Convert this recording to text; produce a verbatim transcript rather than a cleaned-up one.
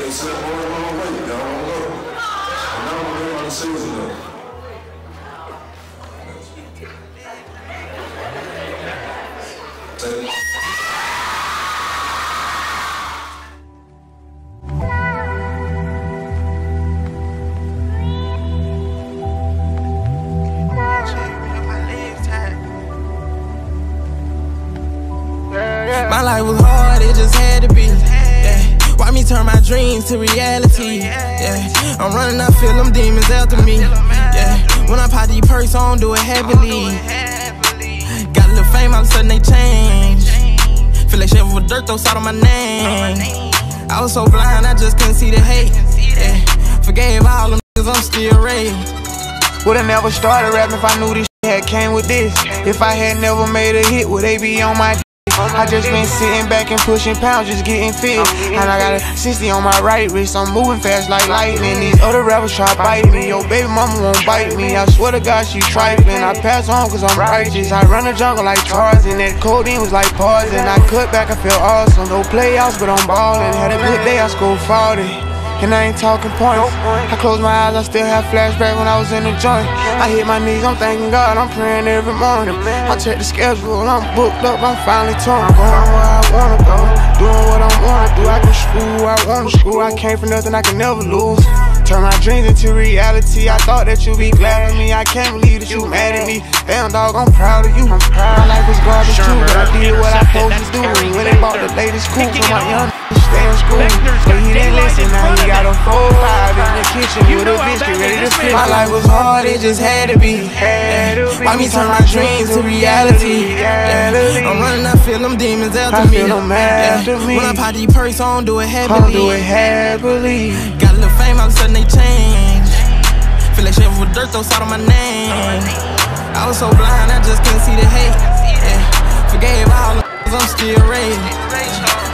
It's a long, long way, y'all don't know. And now I'm going on the season though. My life was hard, it just had to be. Yeah. Why me turn my dreams to reality? Yeah. I'm running, I feel them demons after me. Yeah. When I pop these perks, I don't do it happily. Got a little fame, all of a sudden they change. Feel like Chevy with dirt, throw salt on my name. I was so blind, I just couldn't see the hate. Yeah. Forgave all them niggas, I'm still raised. Would've never started rapping if I knew this shit had came with this. If I had never made a hit, would they be on my d? I just been sitting back and pushing pounds, just getting fit. And I got a sixty on my right wrist, I'm moving fast like lightning. These other rappers try to bite me, yo baby mama won't bite me. I swear to God she trifling, I pass on cause I'm righteous. I run the jungle like Tarzan, that codeine was like poison. I cut back, I feel awesome, no playoffs but I'm ballin'. Had a good day, I scored forty. And I ain't talking points. I close my eyes, I still have flashback when I was in the joint. I hit my knees, I'm thanking God, I'm praying every morning. I check the schedule, I'm booked up, I'm finally torn. I'm going where I wanna go, doing what I wanna do. I can screw, I wanna screw. I came for nothing, I can never lose. Turn my dreams into reality. I thought that you'd be glad of me. I can't believe that you mad at me. Damn dog, I'm proud of you. I'm proud. My life was garbage too, but I did what I supposed to do. When they bought the latest coupe for my young stay in school, but he didn't listen. Now he got a four five in the kitchen with a biscuit ready to flip. My life was hard, it just had to be. Yeah. Why me turn my dreams to reality? Yeah. I'm running, I feel them demons after me. Yeah. When I pop these perks, I don't do it happily. do it happily. Got a little fame, all of a sudden they change. Feel like Chevy with dirt, throw salt on my name. I was so blind, I just couldn't see the hate. Yeah. Forgave all of them, I'm still raised.